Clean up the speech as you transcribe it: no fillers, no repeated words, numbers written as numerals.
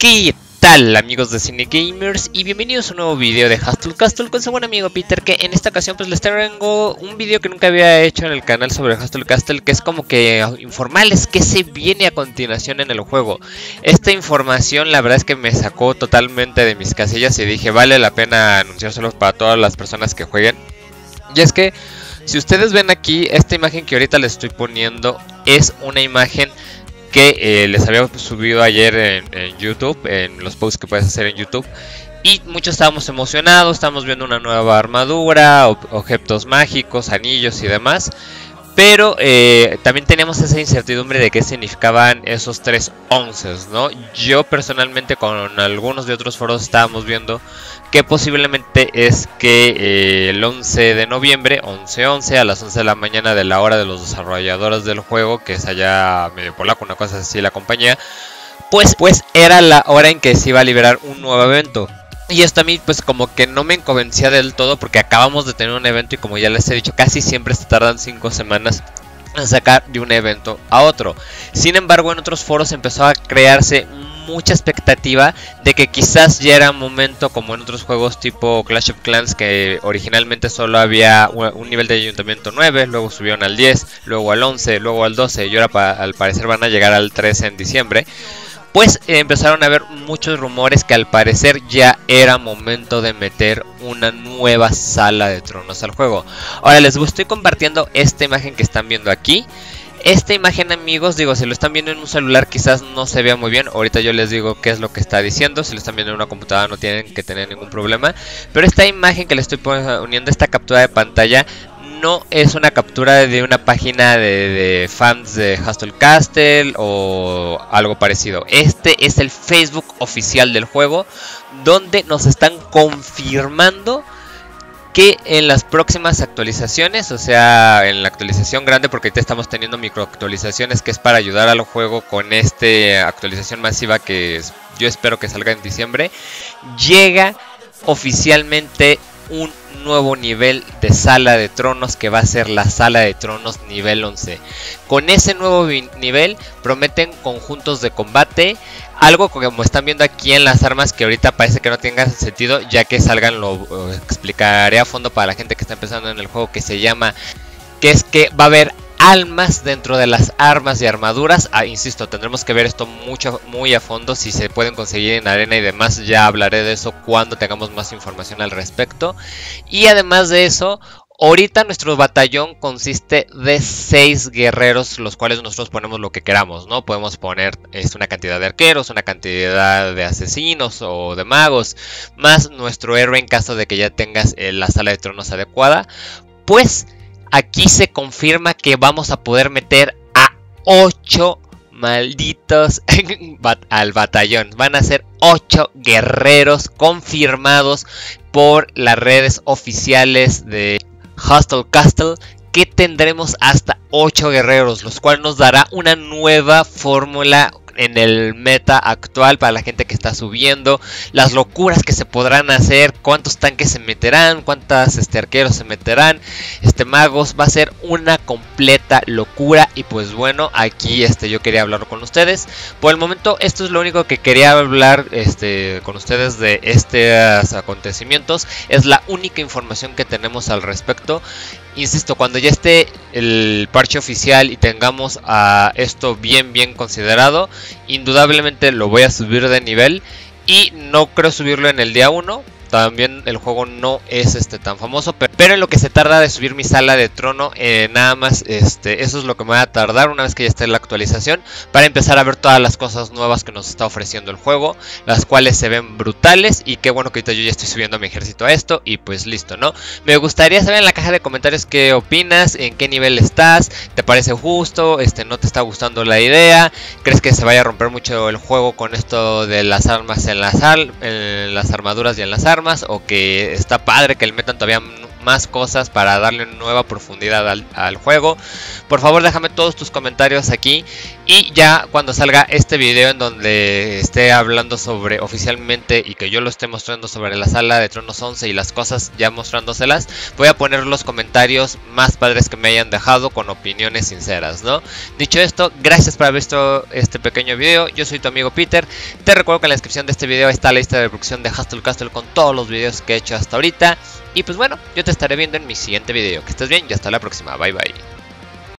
¿Qué tal, amigos de Cine Gamers? Y bienvenidos a un nuevo video de Hustle Castle con su buen amigo Peter, que en esta ocasión pues les traigo un video que nunca había hecho en el canal sobre Hustle Castle, que es como que informarles qué se viene a continuación en el juego. Esta información la verdad es que me sacó totalmente de mis casillas y dije vale la pena anunciárselo para todas las personas que jueguen. Y es que si ustedes ven aquí, esta imagen que ahorita les estoy poniendo es una imagen que les había subido ayer en YouTube, en los posts que puedes hacer en YouTube. Y muchos estábamos emocionados, estamos viendo una nueva armadura, objetos mágicos, anillos y demás. Pero también teníamos esa incertidumbre de qué significaban esos 3 onces, ¿no? Yo personalmente con algunos de otros foros estábamos viendo que posiblemente es que el 11 de noviembre, 11-11, a las 11 de la mañana de la hora de los desarrolladores del juego, que es allá medio polaco, una cosa así la compañía, pues era la hora en que se iba a liberar un nuevo evento. Y esto a mí pues como que no me convencía del todo, porque acabamos de tener un evento y como ya les he dicho, casi siempre se tardan 5 semanas en sacar de un evento a otro. Sin embargo, en otros foros empezó a crearse mucha expectativa de que quizás ya era momento, como en otros juegos tipo Clash of Clans, que originalmente solo había un nivel de ayuntamiento 9, luego subieron al 10, luego al 11, luego al 12 y ahora al parecer van a llegar al 13 en diciembre. Pues empezaron a haber muchos rumores que al parecer ya era momento de meter una nueva sala de tronos al juego. Ahora les estoy compartiendo esta imagen que están viendo aquí. Esta imagen, amigos, digo, si lo están viendo en un celular quizás no se vea muy bien. Ahorita yo les digo qué es lo que está diciendo. Si lo están viendo en una computadora no tienen que tener ningún problema. Pero esta imagen que les estoy poniendo, esta captura de pantalla, no es una captura de una página de fans de Hustle Castle o algo parecido. Este es el Facebook oficial del juego, donde nos están confirmando que en las próximas actualizaciones, o sea, en la actualización grande, porque ahorita estamos teniendo micro actualizaciones que es para ayudar al juego con esta actualización masiva que yo espero que salga en diciembre, llega oficialmente un nuevo nivel de sala de tronos que va a ser la sala de tronos nivel 11. Con ese nuevo nivel prometen conjuntos de combate, algo como están viendo aquí en las armas que ahorita parece que no tenga sentido, ya que salgan lo explicaré a fondo para la gente que está empezando en el juego, que es que va a haber almas dentro de las armas y armaduras. Insisto, tendremos que ver esto muy a fondo, si se pueden conseguir en arena y demás. Ya hablaré de eso cuando tengamos más información al respecto. Y además de eso, ahorita nuestro batallón consiste de 6 guerreros, los cuales nosotros ponemos lo que queramos, ¿no? Podemos poner una cantidad de arqueros, una cantidad de asesinos o de magos, más nuestro héroe en caso de que ya tengas la sala de tronos adecuada. Pues aquí se confirma que vamos a poder meter a 8 malditos al batallón. Van a ser 8 guerreros confirmados por las redes oficiales de Hustle Castle, que tendremos hasta 8 guerreros, los cuales nos dará una nueva fórmula en el meta actual para la gente que está subiendo, las locuras que se podrán hacer, cuántos tanques se meterán, cuántos arqueros se meterán, magos, va a ser una completa locura. Y pues bueno, aquí yo quería hablar con ustedes. Por el momento esto es lo único que quería hablar con ustedes de estos acontecimientos, es la única información que tenemos al respecto. Insisto, cuando ya esté el parche oficial y tengamos a esto bien considerado, indudablemente lo voy a subir de nivel. Y no creo subirlo en el día 1. También el juego no es tan famoso, pero en lo que se tarda de subir mi sala de trono, nada más eso es lo que me va a tardar una vez que ya esté la actualización, para empezar a ver todas las cosas nuevas que nos está ofreciendo el juego, las cuales se ven brutales. Y qué bueno que ahorita yo ya estoy subiendo a mi ejército a esto. Y pues listo, ¿no? Me gustaría saber en la caja de comentarios qué opinas, en qué nivel estás, te parece justo, no te está gustando la idea, crees que se vaya a romper mucho el juego con esto de las armas en las armaduras y en las armas, o que está padre que le metan todavía más cosas para darle nueva profundidad al juego. Por favor, déjame todos tus comentarios aquí. Y ya cuando salga este video en donde esté hablando sobre oficialmente y que yo lo esté mostrando sobre la Sala de Tronos 11 y las cosas ya mostrándoselas, voy a poner los comentarios más padres que me hayan dejado con opiniones sinceras, ¿no? Dicho esto, gracias por haber visto este pequeño video. Yo soy tu amigo Peter. Te recuerdo que en la descripción de este video está la lista de reproducción de Hustle Castle con todos los videos que he hecho hasta ahorita. Y pues bueno, yo te estaré viendo en mi siguiente video. Que estés bien y hasta la próxima. Bye bye.